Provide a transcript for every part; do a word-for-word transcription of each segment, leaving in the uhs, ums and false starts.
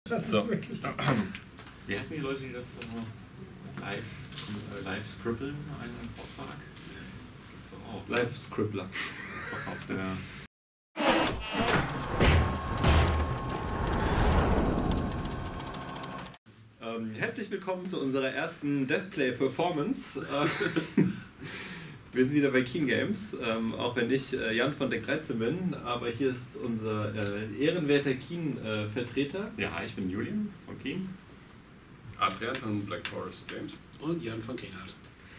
Das so. ist wirklich... Wie heißen die Leute, die das äh, live, äh, live scribbeln, einen Vortrag? So, auch, Live Scribbler. Das ist auch auf der... Ähm, herzlich willkommen zu unserer ersten DevPlay Performance. Äh, wir sind wieder bei Keen Games, ähm, auch wenn ich äh, Jan von Deck dreizehn bin, aber hier ist unser äh, ehrenwerter Keen-Vertreter. Ja, hi, ich bin Julian von Keen. Adrian von Black Forest Games. Und Jan von Keenhardt.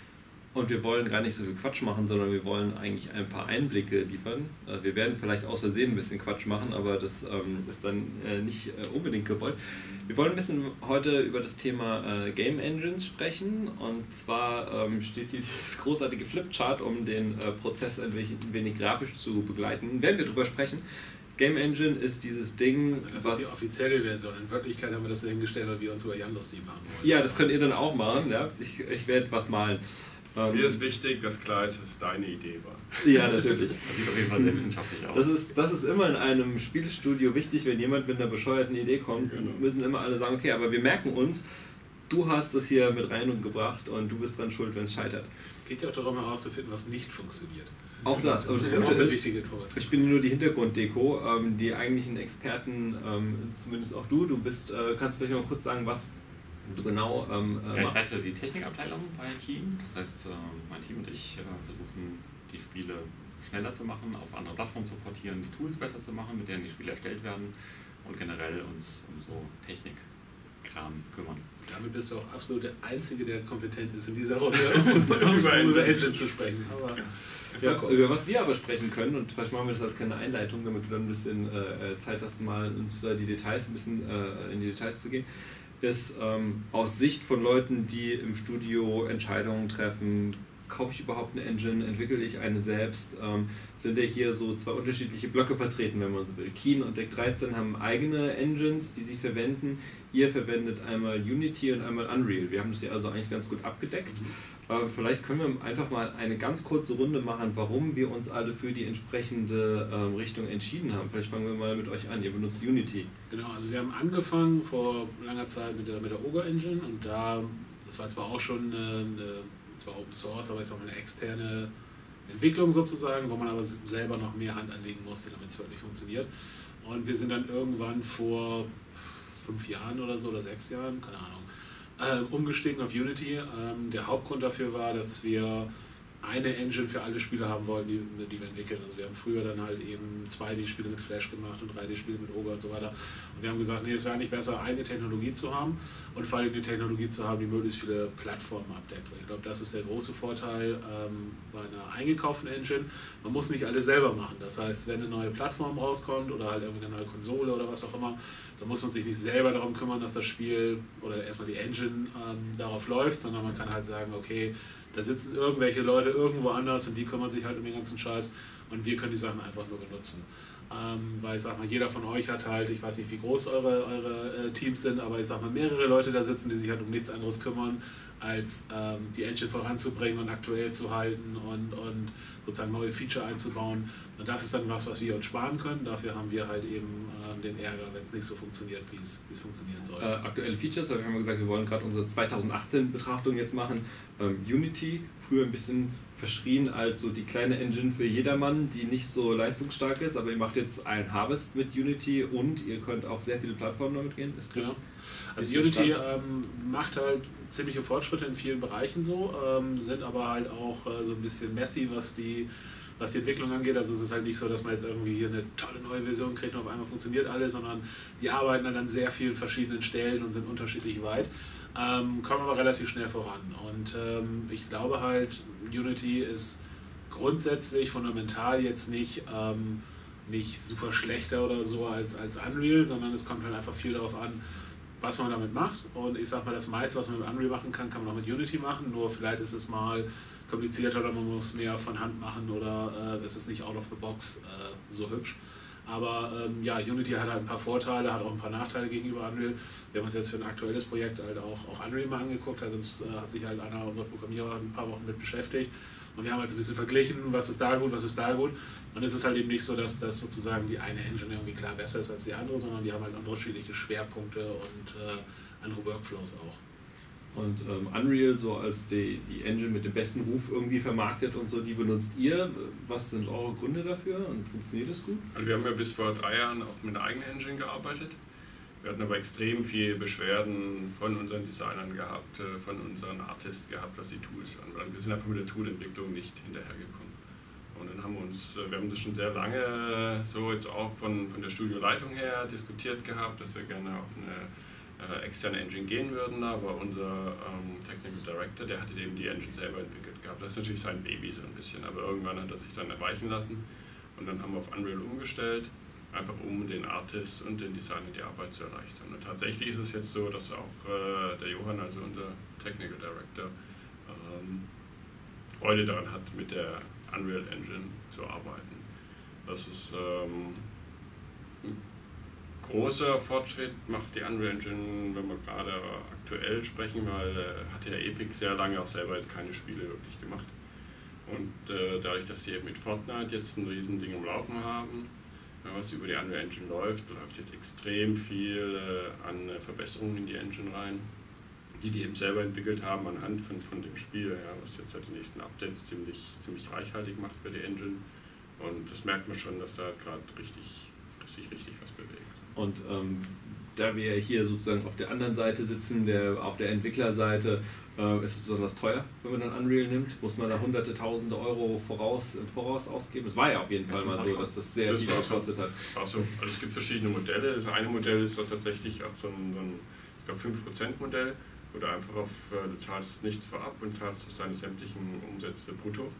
Und wir wollen gar nicht so viel Quatsch machen, sondern wir wollen eigentlich ein paar Einblicke liefern. Äh, wir werden vielleicht aus Versehen ein bisschen Quatsch machen, aber das ähm, ist dann äh, nicht äh, unbedingt gewollt. Wir wollen ein bisschen heute über das Thema äh, Game Engines sprechen, und zwar ähm, steht hier das großartige Flipchart, um den äh, Prozess ein wenig, ein wenig grafisch zu begleiten. Werden wir drüber sprechen. Game Engine ist dieses Ding, also das was... ist die offizielle Version. In Wirklichkeit haben wir das so hingestellt, weil wir uns über Jan lustig machen wollen. Ja, das könnt ihr dann auch machen. Ja? Ich, ich werde was malen. Ähm, Mir ist wichtig, dass klar ist, dass es deine Idee war. Ja, natürlich. Das sieht auf jeden Fall sehr wissenschaftlich aus. Das ist, das ist immer in einem Spielestudio wichtig, wenn jemand mit einer bescheuerten Idee kommt, Genau. müssen immer alle sagen, okay, aber wir merken uns, du hast das hier mit reingebracht und du bist dran schuld, wenn es scheitert. Es geht ja auch darum herauszufinden, was nicht funktioniert. Auch das. Aber Das das ist ja auch Gute eine ist, wichtige Information. ich bin nur die Hintergrunddeko, ähm, die eigentlichen Experten, ähm, zumindest auch du, du bist, äh, kannst du vielleicht mal kurz sagen, was du genau ähm, äh, Ja, ich machst? leite die Technikabteilung bei Keen. Das heißt, äh, mein Team und ich äh, versuchen, die Spiele schneller zu machen, auf andere Plattformen zu portieren, die Tools besser zu machen, mit denen die Spiele erstellt werden, und generell uns um so Technikkram kümmern. Damit bist du auch absolut der Einzige, der kompetent ist in dieser Runde, um über Engine zu sprechen. Aber Ja, über was wir aber sprechen können, und vielleicht machen wir das als kleine Einleitung, damit du dann ein bisschen äh, Zeit hast, mal uns äh, die Details, ein bisschen äh, in die Details zu gehen, ist ähm, aus Sicht von Leuten, die im Studio Entscheidungen treffen, kaufe ich überhaupt eine Engine, entwickle ich eine selbst, ähm, sind ja hier so zwei unterschiedliche Blöcke vertreten, wenn man so will. Keen und Deck dreizehn haben eigene Engines, die sie verwenden. Ihr verwendet einmal Unity und einmal Unreal. Wir haben das hier also eigentlich ganz gut abgedeckt. Äh, vielleicht können wir einfach mal eine ganz kurze Runde machen, warum wir uns alle für die entsprechende ähm, Richtung entschieden haben. Vielleicht fangen wir mal mit euch an. Ihr benutzt Unity. genau, also wir haben angefangen vor langer Zeit mit der, mit der Ogre Engine, und da, das war zwar auch schon eine, eine zwar Open Source, aber ist auch eine externe Entwicklung sozusagen, wo man aber selber noch mehr Hand anlegen musste, damit es wirklich funktioniert. Und wir sind dann irgendwann vor fünf Jahren oder so, oder sechs Jahren, keine Ahnung, äh, umgestiegen auf Unity. Ähm, der Hauptgrund dafür war, dass wir eine Engine für alle Spiele haben wollten, die, die wir entwickeln. Also wir haben früher dann halt eben zwei D-Spiele mit Flash gemacht und drei D-Spiele mit Ogre und so weiter. Und wir haben gesagt, nee, es wäre eigentlich besser, eine Technologie zu haben, und vor allem eine Technologie zu haben, die möglichst viele Plattformen abdeckt. Ich glaube, das ist der große Vorteil ähm, bei einer eingekauften Engine. Man muss nicht alles selber machen. Das heißt, wenn eine neue Plattform rauskommt oder halt irgendwie eine neue Konsole oder was auch immer, dann muss man sich nicht selber darum kümmern, dass das Spiel oder erstmal die Engine ähm, darauf läuft, sondern man kann halt sagen, okay, da sitzen irgendwelche Leute irgendwo anders und die kümmern sich halt um den ganzen Scheiß, und wir können die Sachen einfach nur benutzen. Ähm, weil ich sag mal, jeder von euch hat halt, ich weiß nicht, wie groß eure, eure äh, Teams sind, aber ich sag mal, mehrere Leute da sitzen, die sich halt um nichts anderes kümmern, als ähm, die Engine voranzubringen und aktuell zu halten und, und sozusagen neue Feature einzubauen. Und das ist dann was, was wir uns sparen können. Dafür haben wir halt eben ähm, den Ärger, wenn es nicht so funktioniert, wie es wie es funktionieren soll. Äh, aktuelle Features, wir haben ja gesagt, wir wollen gerade unsere zweitausendachtzehn-Betrachtung jetzt machen. Ähm, Unity, früher ein bisschen verschrien als so die kleine Engine für jedermann, die nicht so leistungsstark ist, aber ihr macht jetzt ein Harvest mit Unity und ihr könnt auf sehr viele Plattformen damit gehen. Ist das, genau. Also ist Unity ähm, macht halt ziemliche Fortschritte in vielen Bereichen so, ähm, sind aber halt auch äh, so ein bisschen messy, was die, was die Entwicklung angeht. Also es ist halt nicht so, dass man jetzt irgendwie hier eine tolle neue Version kriegt und auf einmal funktioniert alles, sondern die arbeiten dann an sehr vielen verschiedenen Stellen und sind unterschiedlich weit. Ähm, kommen aber relativ schnell voran, und ähm, ich glaube halt, Unity ist grundsätzlich fundamental jetzt nicht, ähm, nicht super schlechter oder so als, als Unreal, sondern es kommt halt einfach viel darauf an, was man damit macht, und ich sag mal, das meiste, was man mit Unreal machen kann, kann man auch mit Unity machen, nur vielleicht ist es mal komplizierter oder man muss mehr von Hand machen oder äh, es ist nicht out of the box äh, so hübsch. Aber ähm, ja, Unity hat halt ein paar Vorteile, hat auch ein paar Nachteile gegenüber Unreal. Wir haben uns jetzt für ein aktuelles Projekt halt auch, auch Unreal mal angeguckt, hat, uns, äh, hat sich halt einer unserer Programmierer ein paar Wochen mit beschäftigt Und wir haben halt so ein bisschen verglichen, was ist da gut, was ist da gut. Und es ist halt eben nicht so, dass das sozusagen die eine Engine irgendwie klar besser ist als die andere, sondern die haben halt unterschiedliche Schwerpunkte und äh, andere Workflows auch. Und ähm, Unreal so als die, die Engine mit dem besten Ruf irgendwie vermarktet und so, die benutzt ihr. Was sind eure Gründe dafür und funktioniert das gut? Also wir haben ja bis vor drei Jahren auch mit einer eigenen Engine gearbeitet. Wir hatten aber extrem viele Beschwerden von unseren Designern gehabt, von unseren Artists gehabt, was die Tools anbelangt. Wir sind einfach mit der Toolentwicklung nicht hinterhergekommen. Und dann haben wir uns, wir haben das schon sehr lange so jetzt auch von, von der Studioleitung her diskutiert gehabt, dass wir gerne auf eine äh, externe Engine gehen würden, aber unser ähm, Technical Director, der hatte eben die Engine selber entwickelt gehabt. Das ist natürlich sein Baby so ein bisschen, aber irgendwann hat er sich dann erweichen lassen und dann haben wir auf Unreal umgestellt, einfach um den Artists und den Designern die Arbeit zu erleichtern. Und tatsächlich ist es jetzt so, dass auch äh, der Johann, also unser Technical Director, ähm, Freude daran hat, mit der Unreal Engine zu arbeiten. Das ist ähm, ein großer Fortschritt, macht die Unreal Engine, wenn wir gerade aktuell sprechen, weil äh, hat ja Epic sehr lange auch selber jetzt keine Spiele wirklich gemacht. Und äh, dadurch, dass sie eben mit Fortnite jetzt ein Riesending am Laufen haben, was über die Unreal Engine läuft, läuft jetzt extrem viel äh, an Verbesserungen in die Engine rein, die die eben selber entwickelt haben anhand von, von dem Spiel, ja, was jetzt seit den nächsten Updates ziemlich, ziemlich reichhaltig macht für die Engine. Und das merkt man schon, dass da gerade richtig, sich richtig was bewegt. Und ähm, da wir hier sozusagen auf der anderen Seite sitzen, der, auf der Entwicklerseite, äh, ist es besonders teuer, wenn man dann Unreal nimmt. Muss man da hunderte, tausende Euro voraus, im Voraus ausgeben? Es war ja auf jeden Fall mal so, dass das sehr das viel gekostet hat. Also, also es gibt verschiedene Modelle. Das eine Modell ist so tatsächlich auch so ein, so ein ich glaube fünf Prozent Modell, wo du einfach auf, du zahlst nichts vorab und zahlst aus deine sämtlichen Umsätze brutto,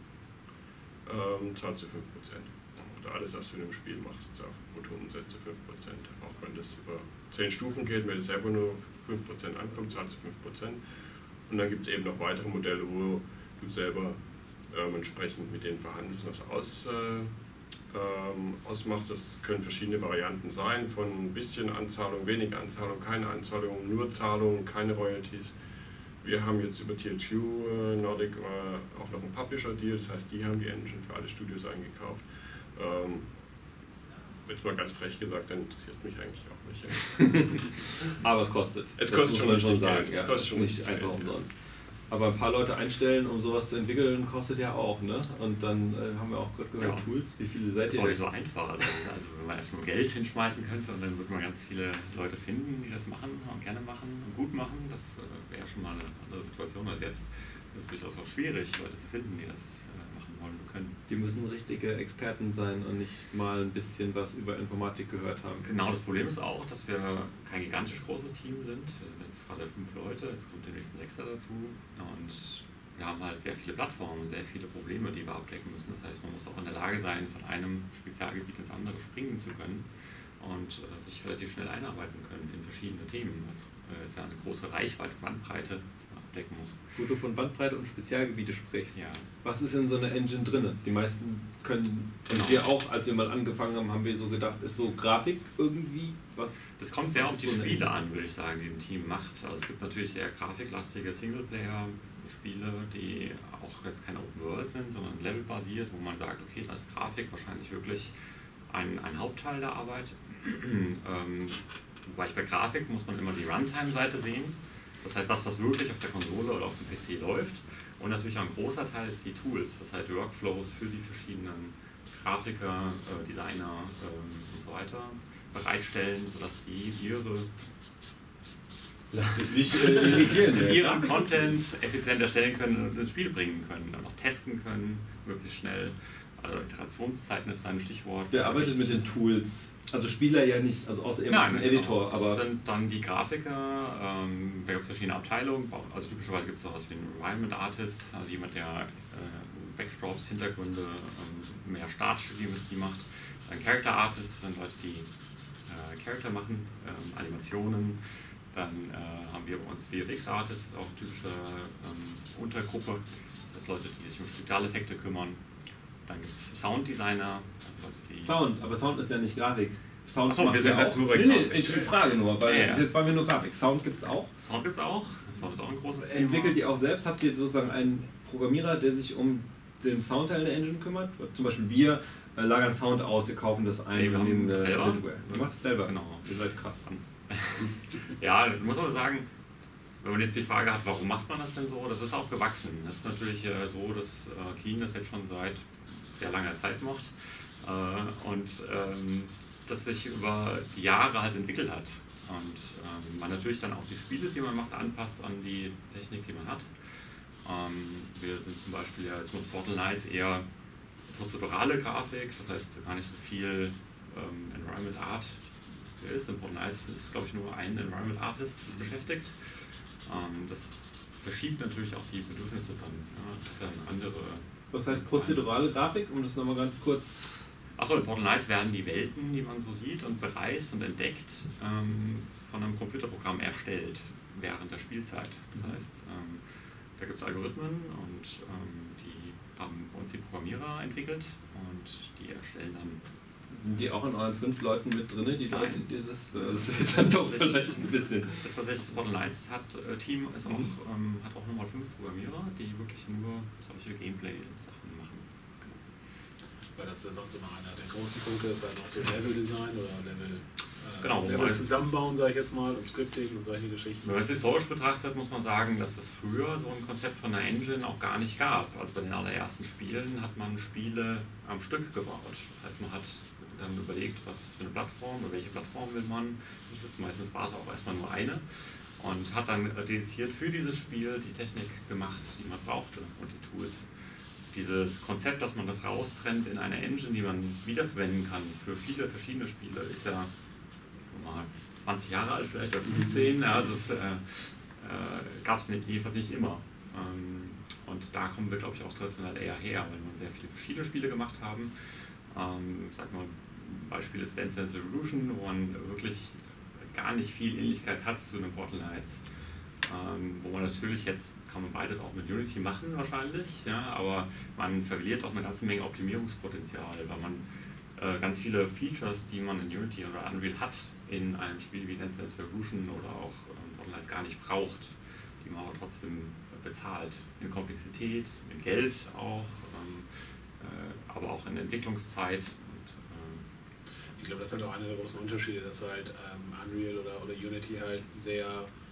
ähm, zahlst du fünf Prozent. Oder alles, was du in dem Spiel machst, auf Bruttoumsätze fünf Prozent. Auch wenn das über zehn Stufen geht, wenn es selber nur fünf Prozent ankommt, zahlst du fünf Prozent. Und dann gibt es eben noch weitere Modelle, wo du selber ähm, entsprechend mit den verhandelst, was aus, äh, ähm, ausmachst. Das können verschiedene Varianten sein, von ein bisschen Anzahlung, weniger Anzahlung, keine Anzahlung, nur Zahlung, keine Royalties. Wir haben jetzt über T H Q äh, Nordic äh, auch noch einen Publisher-Deal, das heißt, die haben die Engine für alle Studios eingekauft. Ähm, jetzt mal ganz frech gesagt, dann interessiert mich eigentlich auch nicht. Aber es kostet. Es das kostet schon richtig sagen. Geld. Ja, es kostet schon nicht einfach Geld, umsonst. Aber ein paar Leute einstellen, um sowas zu entwickeln, kostet ja auch, ne? Und dann äh, haben wir auch gerade gehört, ja. Tools. Wie viele seid ihr? Das ist auch nicht so einfach. Also, also wenn man einfach nur Geld hinschmeißen könnte und dann würde man ganz viele Leute finden, die das machen und gerne machen und gut machen, das äh, wäre schon mal eine andere Situation als jetzt. Das ist durchaus auch schwierig, Leute zu finden, die das äh, machen wollen und können. Die müssen richtige Experten sein und nicht mal ein bisschen was über Informatik gehört haben. Genau, das Problem ist auch, dass wir kein gigantisch großes Team sind. Wir sind jetzt gerade fünf Leute, jetzt kommt der nächste Sechster dazu. Und wir haben halt sehr viele Plattformen, sehr viele Probleme, die wir abdecken müssen. Das heißt, man muss auch in der Lage sein, von einem Spezialgebiet ins andere springen zu können und äh, sich relativ schnell einarbeiten können in verschiedene Themen. Das äh, ist ja eine große Reichweite, Bandbreite, abdecken muss. Wo du von Bandbreite und Spezialgebiete sprichst, ja. Was ist in so einer Engine drin? Die meisten können, genau. Und wir auch, als wir mal angefangen haben, haben wir so gedacht, ist so Grafik irgendwie was? Das kommt sehr was auf die so Spiele an, würde ich sagen, die ein Team macht. Also es gibt natürlich sehr grafiklastige Singleplayer-Spiele, die auch jetzt keine Open World sind, sondern levelbasiert, wo man sagt, okay, da ist Grafik wahrscheinlich wirklich ein, ein Hauptteil der Arbeit. ähm, wobei ich bei Grafik muss man immer die Runtime-Seite sehen. Das heißt, das, was wirklich auf der Konsole oder auf dem P C läuft. Und natürlich auch ein großer Teil ist die Tools, das heißt Workflows für die verschiedenen Grafiker, äh, Designer ähm, und so weiter bereitstellen, sodass sie ihre, Lass dich nicht äh, irritieren. ihren Content effizient erstellen können und ins Spiel bringen können, dann auch testen können, möglichst schnell. Also Iterationszeiten ist ein Stichwort. Wer arbeitet mit den Tools? Also Spieler ja nicht, also außer eben Nein, ein Editor. Genau. Aber das sind dann die Grafiker, ähm, da gibt es verschiedene Abteilungen, also typischerweise gibt es sowas wie einen Environment Artist, also jemand, der äh, Backdrops, Hintergründe, ähm, mehr Startstudie mit die macht. Dann Character Artists sind Leute, die äh, Charakter machen, ähm, Animationen. Dann äh, haben wir bei uns V F X Artists, auch eine typische ähm, Untergruppe, das heißt Leute, die sich um Spezialeffekte kümmern. Dann gibt es Sounddesigner, also Leute, die Sound, aber Sound ist ja nicht Grafik. Sound Achso, wir sind ja jetzt nur bei nee, nee, Grafik. ich frage nur, weil Ja, ja. bis jetzt waren wir nur Grafik. Sound gibt es auch. Sound gibt es auch. Sound ist auch ein großes Thema. Entwickelt ihr auch selbst? Habt ihr sozusagen einen Programmierer, der sich um dem Soundteil der Engine kümmert? Zum Beispiel wir äh, lagern Sound aus, wir kaufen das ein, nee, wir nehmen das selber. Middleware. Man macht es selber. Genau. Ihr seid krass. Ja, muss man sagen, wenn man jetzt die Frage hat, warum macht man das denn so, das ist auch gewachsen. Das ist natürlich äh, so, dass äh, Keen das jetzt schon seit sehr langer Zeit macht äh, und ähm, das sich über die Jahre halt entwickelt hat. Und ähm, man natürlich dann auch die Spiele, die man macht, anpasst an die Technik, die man hat. Ähm, wir sind zum Beispiel ja jetzt mit Portal Knights eher prozedurale Grafik, das heißt gar nicht so viel ähm, Environment Art ist. In Portal Knights ist, glaube ich, nur ein Environment Artist beschäftigt. Ähm, das verschiebt natürlich auch die Bedürfnisse dann, ja, dann andere. Was heißt prozedurale Grafik, um das nochmal ganz kurz... Achso, in Portal Knights werden die Welten, die man so sieht und bereist und entdeckt, ähm, von einem Computerprogramm erstellt während der Spielzeit. Das heißt, ähm, da gibt es Algorithmen und ähm, die haben bei uns die Programmierer entwickelt und die erstellen dann. Sind die auch in euren fünf Leuten mit drin, die Nein. Leute, die das, das ist dann doch vielleicht ein bisschen. Das ist tatsächlich das Portal Knights hat, äh, Team ist auch, ähm, hat auch nochmal fünf Programmierer, die wirklich nur solche Gameplay-Sachen machen. Weil das ja sonst immer einer der großen Punkte ist, halt noch so Level-Design oder Level, äh, Genau, Level zusammenbauen, sage ich jetzt mal, und Scripting und solche Geschichten. Wenn man es historisch betrachtet, muss man sagen, dass es früher so ein Konzept von einer Engine auch gar nicht gab. Also bei den allerersten Spielen hat man Spiele am Stück gebaut. Das heißt, man hat dann überlegt, was für eine Plattform oder welche Plattform will man. Meistens war es auch erstmal nur eine. Und hat dann dediziert für dieses Spiel die Technik gemacht, die man brauchte und die Tools. Dieses Konzept, dass man das raustrennt in eine Engine, die man wiederverwenden kann für viele verschiedene Spiele, ist ja mal zwanzig Jahre alt vielleicht, oder zehn. Ja, also es äh, äh, gab es jedenfalls nicht immer. Ähm, und da kommen wir, glaube ich, auch traditionell eher her, weil wir sehr viele verschiedene Spiele gemacht haben. Ähm, sag mal, ein Beispiel ist Dance Dance Revolution, wo man wirklich gar nicht viel Ähnlichkeit hat zu einem Portal Knights. Ähm, wo man natürlich jetzt, kann man beides auch mit Unity machen wahrscheinlich, ja, aber man verliert auch eine ganze Menge Optimierungspotenzial, weil man äh, ganz viele Features, die man in Unity oder Unreal hat, in einem Spiel wie Dance Dance Revolution oder auch ähm, Portal Knights gar nicht braucht, die man aber trotzdem bezahlt. In Komplexität, in Geld auch, ähm, äh, aber auch in Entwicklungszeit. Und, äh, ich glaube, das ist halt auch einer der großen Unterschiede, dass halt ähm, Unreal oder, oder Unity halt sehr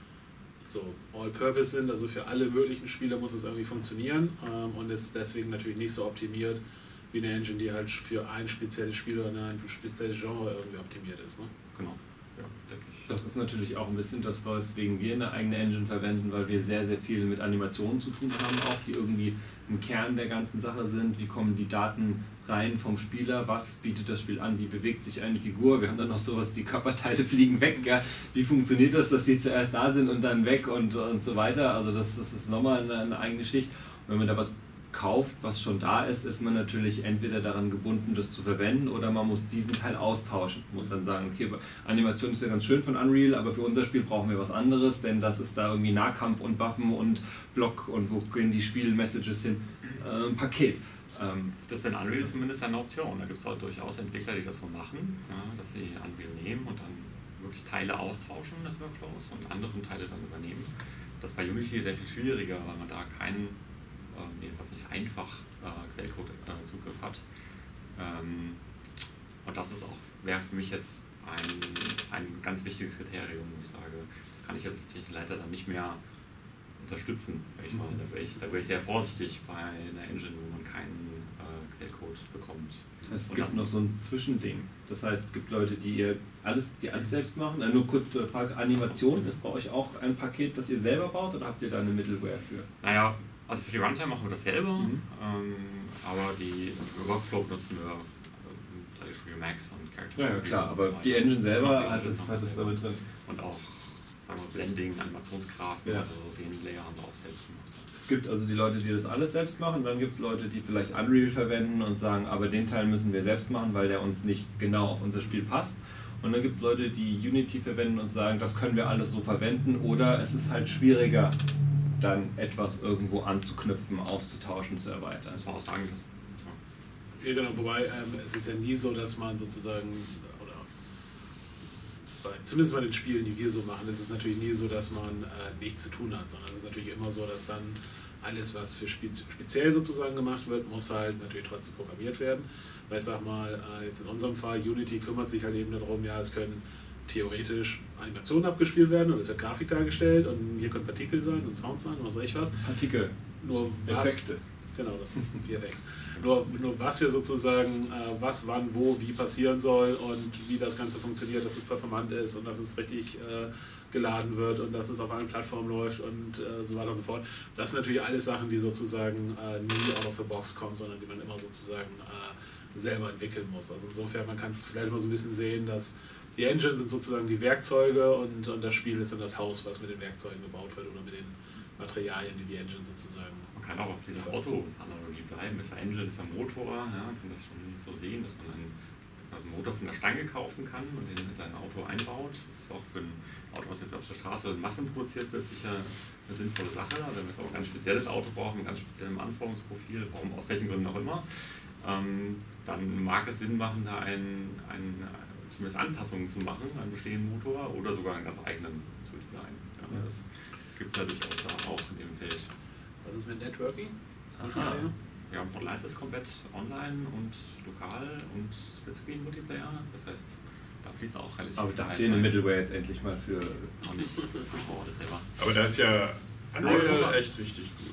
so all-purpose sind, also für alle möglichen Spieler muss es irgendwie funktionieren ähm, und ist deswegen natürlich nicht so optimiert wie eine Engine, die halt für ein spezielles Spiel oder ein spezielles Genre irgendwie optimiert ist. Ne? Genau, ja, denke ich. Das ist natürlich auch ein bisschen das, weswegen wir eine eigene Engine verwenden, weil wir sehr, sehr viel mit Animationen zu tun haben, auch die irgendwie ein Kern der ganzen Sache sind. Wie kommen die Daten rein vom Spieler? Was bietet das Spiel an? Wie bewegt sich eine Figur? Wir haben dann noch sowas wie Körperteile fliegen weg. Ja? Wie funktioniert das, dass die zuerst da sind und dann weg und, und so weiter? Also das, das ist nochmal eine, eine eigene Schicht. Und wenn man da was kauft, was schon da ist, ist man natürlich entweder daran gebunden, das zu verwenden, oder man muss diesen Teil austauschen. Man muss dann sagen, okay, Animation ist ja ganz schön von Unreal, aber für unser Spiel brauchen wir was anderes, denn das ist da irgendwie Nahkampf und Waffen und Block und wo gehen die Spielmessages hin? Äh, ein Paket. Ähm, das ist in Unreal zumindest eine Option. Da gibt es auch durchaus Entwickler, die das so machen, ja, dass sie Unreal nehmen und dann wirklich Teile austauschen des Workflows und andere Teile dann übernehmen. Das ist bei Unity sehr viel schwieriger, weil man da keinen jedenfalls nicht einfach äh, Quellcode-Zugriff äh, hat. Ähm, und das ist auch, wäre für mich jetzt ein, ein ganz wichtiges Kriterium, wo ich sage, das kann ich als Technikleiter dann nicht mehr unterstützen. Ich meine, da wäre ich, da wäre ich sehr vorsichtig bei einer Engine, wo man keinen äh, Quellcode bekommt. Es und gibt noch so ein Zwischending. Das heißt, es gibt Leute, die ihr alles, die alles selbst machen. Nur kurz zur Frage, Animation, ist bei euch auch ein Paket, das ihr selber baut, oder habt ihr da eine Middleware für? Naja, also für die Runtime machen wir das selber, mhm. ähm, aber die Workflow nutzen wir äh, Visual Max und Character Ja, ja klar, aber die Engine selber hat es, hat es damit drin. Und auch, sagen wir, Blending, Animationsgrafen, ja. also den Layer haben wir auch selbst gemacht. Es gibt also die Leute, die das alles selbst machen, dann gibt es Leute, die vielleicht Unreal verwenden und sagen, aber den Teil müssen wir selbst machen, weil der uns nicht genau auf unser Spiel passt. Und dann gibt es Leute, die Unity verwenden und sagen, das können wir alles so verwenden, oder es ist halt schwieriger, dann etwas irgendwo anzuknüpfen, auszutauschen, zu erweitern. Das war auch sagen, das. Ja, genau, wobei ähm, es ist ja nie so, dass man sozusagen, oder bei, zumindest bei den Spielen, die wir so machen, ist es natürlich nie so, dass man äh, nichts zu tun hat, sondern es ist natürlich immer so, dass dann alles, was für speziell sozusagen gemacht wird, muss halt natürlich trotzdem programmiert werden. Weil ich sag mal, jetzt in unserem Fall, Unity kümmert sich halt eben darum, ja, es können theoretisch Animationen abgespielt werden und es wird Grafik dargestellt und hier können Partikel sein und Sound sein und was weiß ich was. Partikel. Nur was, Effekte. Genau, das sind V F X. Nur, nur was wir sozusagen, äh, was, wann, wo, wie passieren soll und wie das Ganze funktioniert, dass es performant ist und dass es richtig äh, geladen wird und dass es auf allen Plattformen läuft und äh, so weiter und so fort. Das sind natürlich alles Sachen, die sozusagen äh, nie out of the box kommen, sondern die man immer sozusagen äh, selber entwickeln muss. Also insofern, man kann es vielleicht mal so ein bisschen sehen, dass die Engine sind sozusagen die Werkzeuge und, und das Spiel ist dann das Haus, was mit den Werkzeugen gebaut wird oder mit den Materialien, die die Engine sozusagen. Man kann auch auf dieser Auto-Analogie bleiben. Ist der Engine, ist der Motor, ja, man kann das schon so sehen, dass man einen, also einen Motor von der Stange kaufen kann und den in sein Auto einbaut. Das ist auch für ein Auto, was jetzt auf der Straße massenproduziert wird, sicher eine sinnvolle Sache. Wenn wir jetzt auch ein ganz spezielles Auto brauchen, mit ganz speziellem Anforderungsprofil, warum, aus welchen Gründen auch immer, ähm, dann mag es Sinn machen, da ein, ein zumindest Anpassungen zu machen an einen bestehenden Motor oder sogar einen ganz eigenen zu designen. Ja, das gibt es ja durchaus da auch in dem Feld. Was ist mit Networking? Aha. Ja, Portal eins ist komplett online und lokal und Splitscreen Multiplayer, das heißt, da fließt auch relativ Aber viel da Zeit habt ihr eine rein. Middleware jetzt endlich mal für... Auch nicht. Oh, das selber. Aber da ist ja Unreal Unreal echt richtig gut.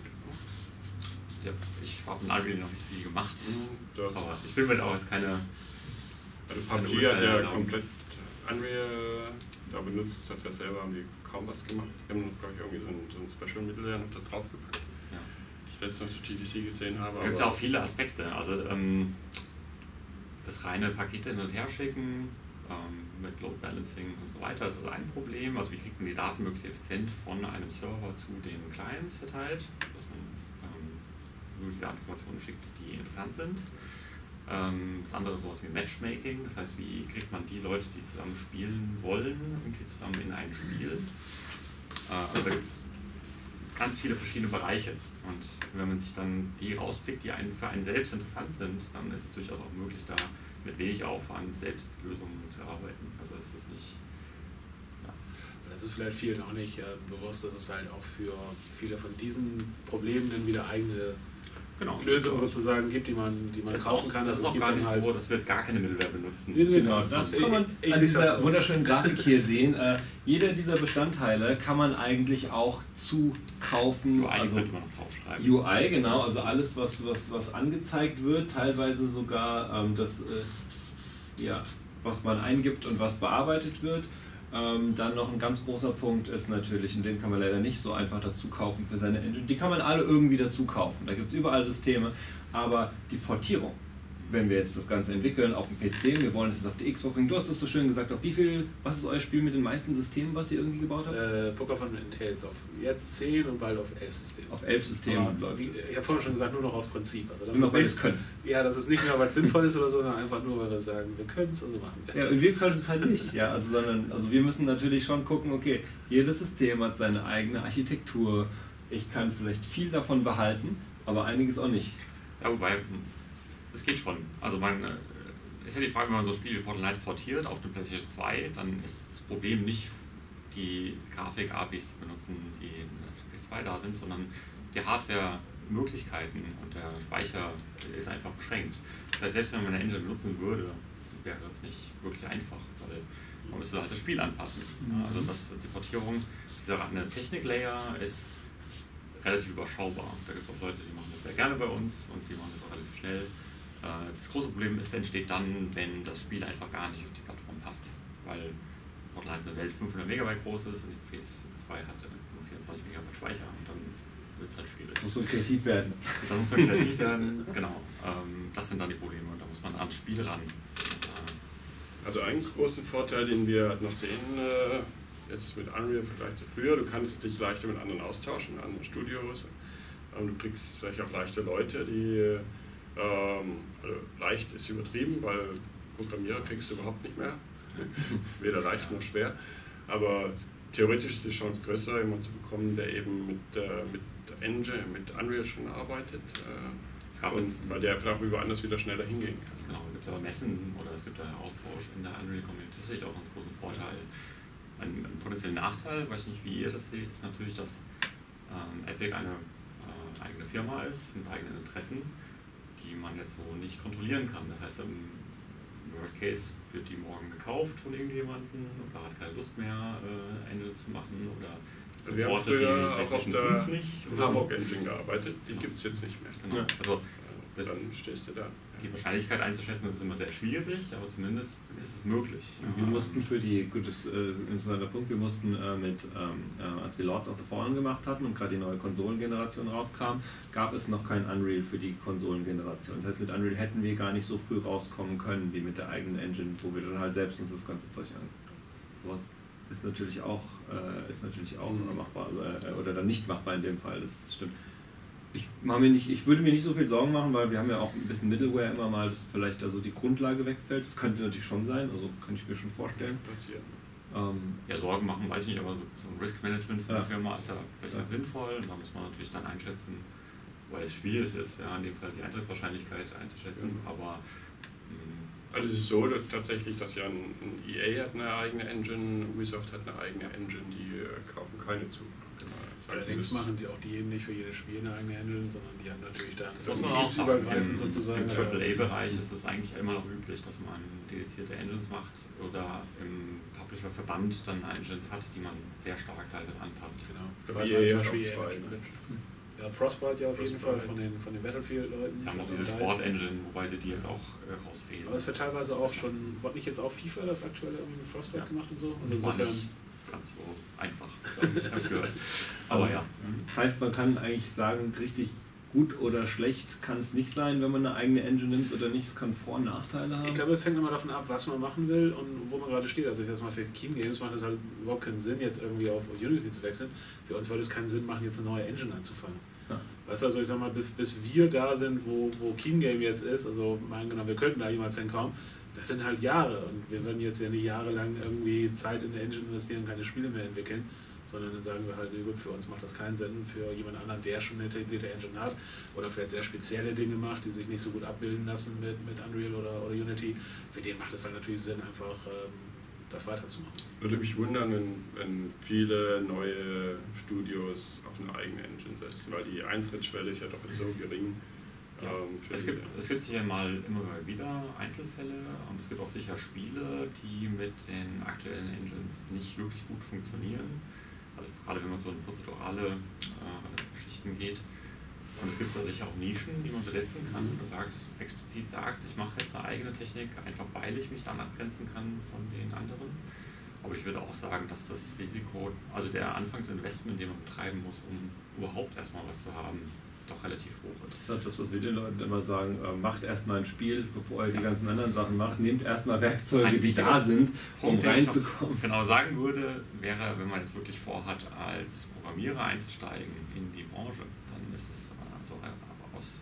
Ja, ich habe in Unreal noch nicht so viel gemacht, Das aber ich will mir auch jetzt keine... Also P U B G hat ja komplett Unreal da benutzt, hat ja selber haben die kaum was gemacht. Die haben, glaube ich, irgendwie so ein, so ein Special-Mittel noch da draufgepackt. Ja. Ich letztens noch zu G D C gesehen habe. Da gibt es ja auch viele Aspekte. Also ähm, das reine Pakete hin und her schicken ähm, mit Load Balancing und so weiter, das ist ein Problem. Also wie kriegt man die Daten möglichst effizient von einem Server zu den Clients verteilt, dass man ähm, nur die Dateninformationen schickt, die interessant sind. Ähm, das andere ist sowas wie Matchmaking, das heißt, wie kriegt man die Leute, die zusammen spielen wollen, irgendwie zusammen in ein Spiel. Äh, also da gibt es ganz viele verschiedene Bereiche. Und wenn man sich dann die rauspickt, die einen für einen selbst interessant sind, dann ist es durchaus auch möglich, da mit wenig Aufwand selbst Lösungen zu erarbeiten. Also es ist nicht... Ja. Das ist vielleicht vielen auch nicht äh, bewusst, dass es halt auch für viele von diesen Problemen dann wieder eigene Genau, Lösungen sozusagen gibt, die man, die man es kaufen auch, kann. Das Also ist es auch gibt gar dann nicht halt so, dass wir jetzt gar keine Middleware benutzen. Nee, nee, Genau, das Ich- kann man ich- an ich dieser sag's nur. wunderschönen Grafik hier sehen. Äh, jeder dieser Bestandteile kann man eigentlich auch zukaufen. U I Also könnte man noch draufschreiben. U I, genau, also alles, was, was, was angezeigt wird, teilweise sogar ähm, das, äh, ja, was man eingibt und was bearbeitet wird. Ähm, dann noch ein ganz großer Punkt ist natürlich, und den kann man leider nicht so einfach dazu kaufen für seine Engine. Die kann man alle irgendwie dazu kaufen. Da gibt es überall Systeme, aber die Portierung, wenn wir jetzt das Ganze entwickeln auf dem P C, wir wollen es jetzt auf die Xbox bringen. Du hast es so schön gesagt, auf wie viel, was ist euer Spiel mit den meisten Systemen, was ihr irgendwie gebaut habt? äh, Poker von Entails auf jetzt zehn und bald auf elf Systemen. Auf elf Systemen Aber läuft wie, es. ich habe vorhin schon gesagt, nur noch aus Prinzip. Also das Nur noch, ist weil wir nicht, es können. ja, das ist nicht nur, weil es sinnvoll ist oder so, sondern einfach nur, weil wir sagen, wir können es, also machen wir Ja, es. wir können es halt nicht, ja, also, sondern, also wir müssen natürlich schon gucken, okay, jedes System hat seine eigene Architektur, ich kann vielleicht viel davon behalten, aber einiges auch nicht. Ja, wobei, es geht schon. Also man, äh, ist ja die Frage, wenn man so Spiele wie Portal eins portiert auf eine PlayStation zwei, dann ist das Problem nicht die Grafik-A P Is zu benutzen, die in der P S zwei da sind, sondern die Hardware-Möglichkeiten und der Speicher ist einfach beschränkt. Das heißt, selbst wenn man eine Engine benutzen würde, wäre das nicht wirklich einfach, weil man müsste halt das Spiel anpassen. Ja, also das, die Portierung, dieser eine Technik-Layer ist relativ überschaubar. Da gibt es auch Leute, die machen das sehr gerne bei uns und die machen das auch relativ schnell. Das große Problem ist, entsteht dann, wenn das Spiel einfach gar nicht auf die Plattform passt, weil Portal eins eine Welt fünfhundert Megabyte groß ist und die P S zwei hat nur vierundzwanzig Megabyte Speicher und dann wird es halt schwierig. Muss so kreativ werden. Dann muss man kreativ werden, genau. Das sind dann die Probleme und da muss man ans Spiel ran. Also einen großen Vorteil, den wir noch sehen, äh, jetzt mit Unreal im Vergleich zu früher, du kannst dich leichter mit anderen austauschen, anderen Studios. Ähm, du kriegst vielleicht auch leichte Leute, die ähm, also leicht ist übertrieben, weil Programmierer kriegst du überhaupt nicht mehr. Weder leicht noch schwer. Aber theoretisch ist die Chance größer, jemanden zu bekommen, der eben mit, äh, mit Engine, mit Unreal schon arbeitet. Äh, Es gab und jetzt, weil der einfach woanders wieder schneller hingehen kann. genau, es gibt aber Messen oder es gibt einen Austausch in der Unreal Community, das sehe ich auch als großen Vorteil. Ein, ein potenzieller Nachteil, weiß nicht, wie ihr das seht, ist natürlich, dass ähm, Epic eine äh, eine eigene Firma ist, mit eigenen Interessen, die man jetzt so nicht kontrollieren kann. Das heißt, im Worst Case wird die morgen gekauft von irgendjemandem oder hat keine Lust mehr, äh, Engines zu machen oder also wir haben früher auch auf der Harburg Engine gearbeitet, die genau. gibt es jetzt nicht mehr. Genau. Also, das dann stehst du da. Die Wahrscheinlichkeit einzuschätzen ist immer sehr schwierig, aber zumindest ist es möglich. Wir mussten für die, gut, das ist äh, ein interessanter Punkt, wir mussten äh, mit, ähm, äh, als wir Lords of the Fallen gemacht hatten und gerade die neue Konsolengeneration rauskam, gab es noch kein Unreal für die Konsolengeneration. Das heißt, mit Unreal hätten wir gar nicht so früh rauskommen können, wie mit der eigenen Engine, wo wir dann halt selbst uns das ganze Zeug angucken. Was ist natürlich auch, äh, ist natürlich auch mhm. machbar, also, äh, oder dann nicht machbar in dem Fall, das, das stimmt. Ich, mache mir nicht, ich würde mir nicht so viel Sorgen machen, weil wir haben ja auch ein bisschen Middleware immer mal, dass vielleicht da so die Grundlage wegfällt. Das könnte natürlich schon sein, also kann ich mir schon vorstellen. Passieren. Ähm, ja, Sorgen machen, weiß ich nicht, aber so ein Risk-Management für ja. eine Firma ist ja vielleicht ja. sinnvoll. Und da muss man natürlich dann einschätzen, weil es schwierig ist, ja, in dem Fall die Eintrittswahrscheinlichkeit einzuschätzen. Ja. Aber mh, also es ist so dass tatsächlich, dass ja ein, ein E A hat eine eigene Engine, Ubisoft hat eine eigene Engine, die äh, kaufen keine zu. Allerdings machen die auch die eben nicht für jedes Spiel eine eigene Engine, sondern die haben natürlich dann das muss man auch sagen, übergreifend sozusagen. Im Triple A-Bereich ist es eigentlich immer noch üblich, dass man dedizierte Engines macht oder im Publisher-Verband dann Engines hat, die man sehr stark teilweise anpasst. Genau. Da war zum Beispiel ja, Frostbite ja auf jeden Fall von den, von den Battlefield-Leuten. Sie haben auch diese Sport-Engine, wobei sie die jetzt auch äh, rausfräsen. Aber es wird teilweise auch schon, wurde nicht jetzt auch FIFA das aktuelle irgendwie mit Frostbite ja. gemacht und so? Also insofern ganz so einfach, glaube ich, habe ich gehört. Aber ja. Heißt, man kann eigentlich sagen, richtig gut oder schlecht kann es nicht sein, wenn man eine eigene Engine nimmt oder nicht. Es kann Vor- und Nachteile haben. Ich glaube, es hängt immer davon ab, was man machen will und wo man gerade steht. Also ich das mal für Keen Games macht es halt überhaupt keinen Sinn, jetzt irgendwie auf Unity zu wechseln. Für uns würde es keinen Sinn machen, jetzt eine neue Engine anzufangen. Ja. Weißt du, also ich sag mal, bis, bis wir da sind, wo, wo Keen Game jetzt ist, also mal angenommen, wir könnten da jemals hinkommen, das sind halt Jahre und wir würden jetzt ja nicht jahrelang irgendwie Zeit in eine Engine investieren, keine Spiele mehr entwickeln, sondern dann sagen wir halt, nee, gut, für uns macht das keinen Sinn, für jemand anderen, der schon eine etablierte Engine hat oder vielleicht sehr spezielle Dinge macht, die sich nicht so gut abbilden lassen mit, mit Unreal oder, oder Unity, für den macht es halt natürlich Sinn, einfach ähm, das weiterzumachen. Würde mich wundern, wenn, wenn viele neue Studios auf eine eigene Engine setzen, weil die Eintrittsschwelle ist ja doch jetzt so gering. Ja. Ähm, es, gibt, es gibt sicher mal immer mal wieder Einzelfälle und es gibt auch sicher Spiele, die mit den aktuellen Engines nicht wirklich gut funktionieren. Also gerade wenn man so in prozedurale äh, Geschichten geht. Und es gibt da sicher auch Nischen, die man besetzen kann. Man sagt, explizit sagt, ich mache jetzt eine eigene Technik, einfach weil ich mich dann abgrenzen kann von den anderen. Aber ich würde auch sagen, dass das Risiko, also der Anfangsinvestment, den man betreiben muss, um überhaupt erstmal was zu haben, doch relativ hoch ist. Das ist das, was wir den Leuten immer sagen, äh, macht erstmal ein Spiel, bevor ihr ja. die ganzen anderen Sachen macht, nehmt erstmal Werkzeuge, ein die da sind, um reinzukommen. Genau sagen würde, wäre, wenn man jetzt wirklich vorhat, als Programmierer einzusteigen in die Branche, dann ist es also aus,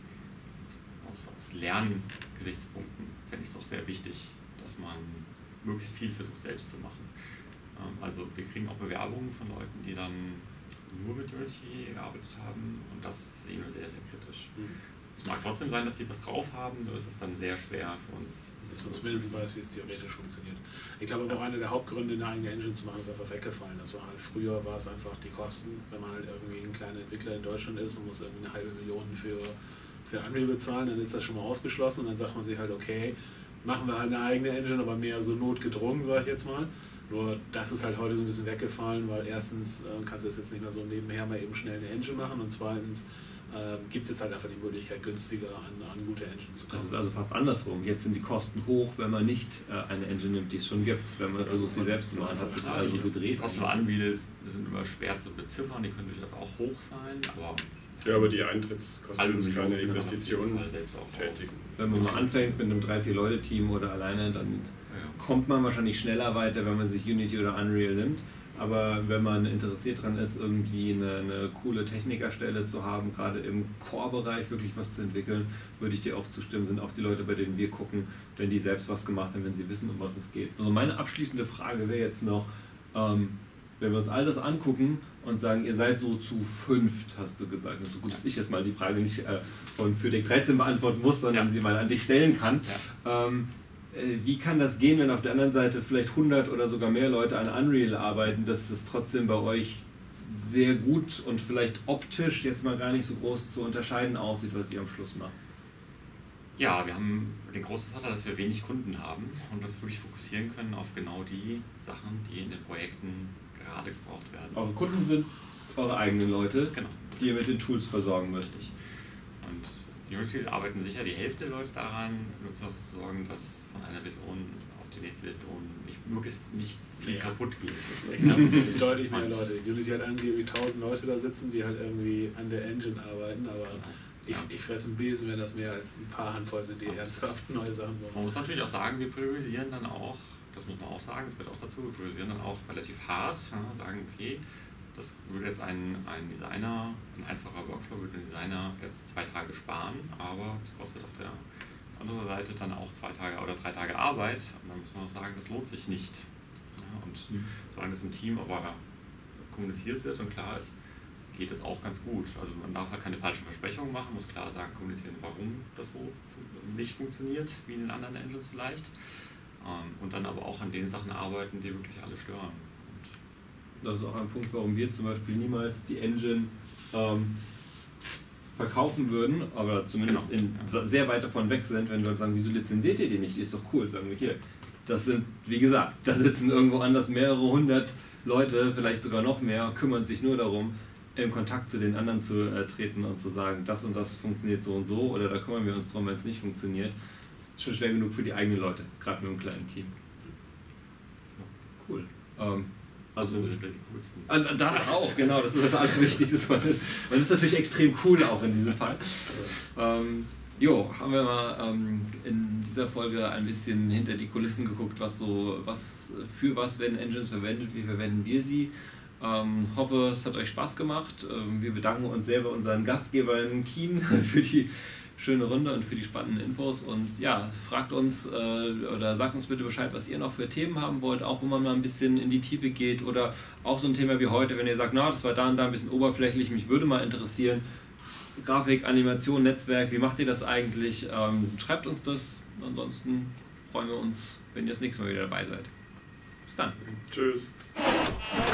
aus, aus Lerngesichtspunkten, fände ich es auch sehr wichtig, dass man möglichst viel versucht selbst zu machen. Ähm, also wir kriegen auch Bewerbungen von Leuten, die dann nur mit Unity gearbeitet haben und das sehen wir sehr, sehr kritisch. Mhm. Es mag trotzdem sein, dass sie was drauf haben, nur ist es dann sehr schwer für uns. Dass man zumindest weiß, wie es theoretisch funktioniert. Ich glaube aber auch einer der Hauptgründe, eine eigene Engine zu machen, ist einfach weggefallen. Das war halt, früher war es einfach die Kosten, wenn man halt irgendwie ein kleiner Entwickler in Deutschland ist und muss irgendwie eine halbe Million für, für Unreal bezahlen, dann ist das schon mal ausgeschlossen und dann sagt man sich halt, okay, machen wir halt eine eigene Engine, aber mehr so notgedrungen, sage ich jetzt mal. Nur das ist halt heute so ein bisschen weggefallen, weil erstens äh, kannst du das jetzt nicht mehr so nebenher mal eben schnell eine Engine machen und zweitens äh, gibt es jetzt halt einfach die Möglichkeit, günstiger an, an gute Engine zu kommen. Das ist also fast andersrum. Jetzt sind die Kosten hoch, wenn man nicht äh, eine Engine nimmt, die es schon gibt. Wenn man versucht, sie selbst zu machen, hat sich also gedreht. Die Kosten für Unreal sind immer schwer zu beziffern, die können durchaus auch hoch sein, aber ja, aber die Eintrittskosten ist keine Investition tätigen. Wenn man mal anfängt mit einem drei vier Leute Team oder alleine, dann ja. kommt man wahrscheinlich schneller weiter, wenn man sich Unity oder Unreal nimmt. Aber wenn man interessiert daran ist, irgendwie eine, eine coole Technikerstelle zu haben, gerade im Core-Bereich wirklich was zu entwickeln, würde ich dir auch zustimmen, sind auch die Leute, bei denen wir gucken, wenn die selbst was gemacht haben, wenn sie wissen, um was es geht. Also meine abschließende Frage wäre jetzt noch, ähm, wenn wir uns all das angucken und sagen, ihr seid so zu fünft, hast du gesagt. Das ist so gut, dass ich jetzt mal die Frage nicht äh, von für den dreizehn beantworten muss, sondern ja. sie mal an dich stellen kann. Ja. Ähm, äh, wie kann das gehen, wenn auf der anderen Seite vielleicht hundert oder sogar mehr Leute an Unreal arbeiten, dass das trotzdem bei euch sehr gut und vielleicht optisch jetzt mal gar nicht so groß zu unterscheiden aussieht, was ihr am Schluss macht. Ja, wir haben den großen Vorteil, dass wir wenig Kunden haben und uns wirklich fokussieren können auf genau die Sachen, die in den Projekten gerade gebraucht werden. Eure Kunden sind eure eigenen Leute, genau, die ihr mit den Tools versorgen müsst. Und die Unity arbeiten sicher die Hälfte der Leute daran, nur dafür zu sorgen, dass von einer Version auf die nächste Version nicht möglichst nicht viel Ja. kaputt geht. Ich glaube, deutlich mehr Leute. Unity hat angeblich tausend Leute da sitzen, die halt irgendwie an der Engine arbeiten, aber ich, ich fresse einen Besen, wenn das mehr als ein paar Handvoll sind, die ernsthaft neue Sachen Man wollen. muss natürlich auch sagen, wir priorisieren dann auch, das muss man auch sagen, das gehört auch dazu, wir priorisieren dann auch relativ hart, ja, sagen, okay, das würde jetzt ein, ein Designer, ein einfacher Workflow würde ein Designer jetzt zwei Tage sparen, aber es kostet auf der anderen Seite dann auch zwei Tage oder drei Tage Arbeit und dann muss man auch sagen, das lohnt sich nicht. Ja, und Mhm. solange das im Team aber kommuniziert wird und klar ist, geht es auch ganz gut. Also man darf halt keine falschen Versprechungen machen, muss klar sagen, kommunizieren, warum das so nicht funktioniert, wie in den anderen Engines vielleicht. Und dann aber auch an den Sachen arbeiten, die wirklich alle stören. Und das ist auch ein Punkt, warum wir zum Beispiel niemals die Engine ähm, verkaufen würden, aber zumindest Genau, in, ja. sehr weit davon weg sind, wenn wir sagen, wieso lizenziert ihr die nicht? Die ist doch cool, sagen wir hier. Das sind, wie gesagt, da sitzen irgendwo anders mehrere hundert Leute, vielleicht sogar noch mehr, kümmern sich nur darum, in Kontakt zu den anderen zu äh, treten und zu sagen, das und das funktioniert so und so oder da kümmern wir uns drum, wenn es nicht funktioniert. Schon schwer genug für die eigenen Leute, gerade mit einem kleinen Team. Cool. Ähm, also also sind wir die coolsten. und das auch, genau, das ist das Allerwichtigste. Man ist, man ist natürlich extrem cool auch in diesem Fall. Ähm, jo, haben wir mal ähm, in dieser Folge ein bisschen hinter die Kulissen geguckt, was so, was für was werden Engines verwendet, wie verwenden wir sie. Ähm, hoffe, es hat euch Spaß gemacht. Ähm, wir bedanken uns sehr bei unseren Gastgebern Keen für die schöne Runde und für die spannenden Infos. Und ja, fragt uns äh, oder sagt uns bitte Bescheid, was ihr noch für Themen haben wollt, auch wo man mal ein bisschen in die Tiefe geht oder auch so ein Thema wie heute, wenn ihr sagt, na, das war da und da ein bisschen oberflächlich, mich würde mal interessieren. Grafik, Animation, Netzwerk, wie macht ihr das eigentlich? Ähm, schreibt uns das. Ansonsten freuen wir uns, wenn ihr das nächste Mal wieder dabei seid. Bis dann. Tschüss.